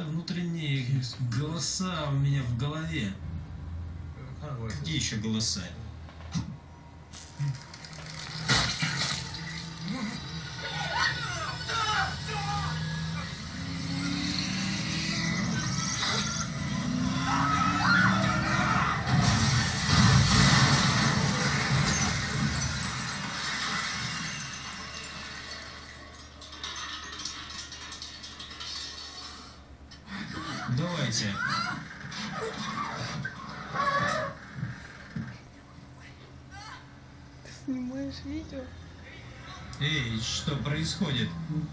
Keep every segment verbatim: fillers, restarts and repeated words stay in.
внутренние голоса у меня в голове. Какие еще голоса? Давайте. Ты снимаешь видео? Эй, что происходит?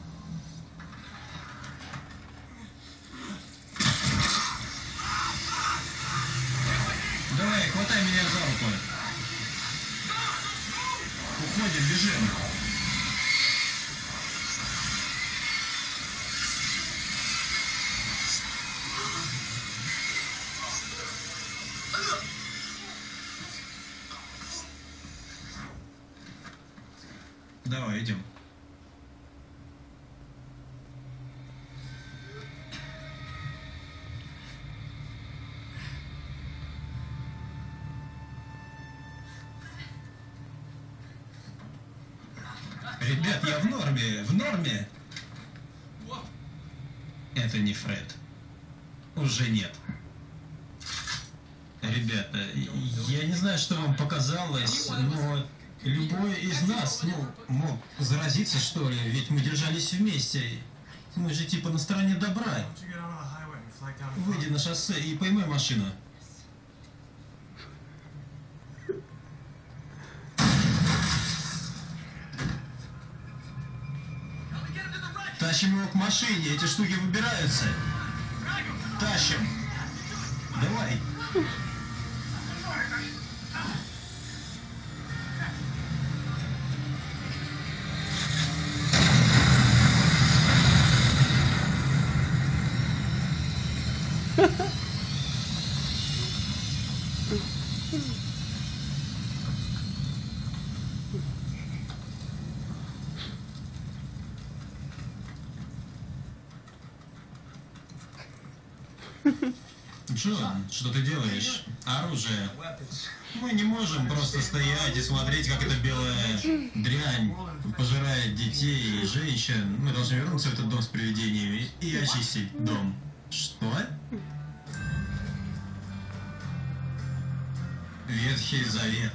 Давай, хватай меня за руку. Уходим, бежим. Давай, идем. Ребят, я в норме, в норме. Это не Фред. Уже нет. Ребята, я не знаю, что вам показалось, но любой из нас, ну, мог заразиться, что ли, ведь мы держались вместе. Мы же типа на стороне добра. Выйди на шоссе и поймай машину. Тащим его к машине, эти штуки выбираются. Тащим. Давай. Джон, что ты делаешь? Оружие. Мы не можем просто стоять и смотреть, как эта белая дрянь пожирает детей и женщин. Мы должны вернуться в этот дом с привидениями и очистить дом. Что? Ветхий Завет.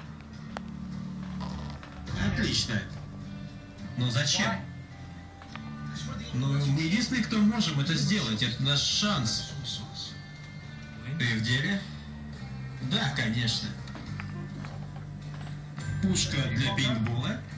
Отлично. Но зачем? Ну, мы единственные, кто можем это сделать. Это наш шанс. Ты в деле? Да, конечно. Пушка для пейнтбола?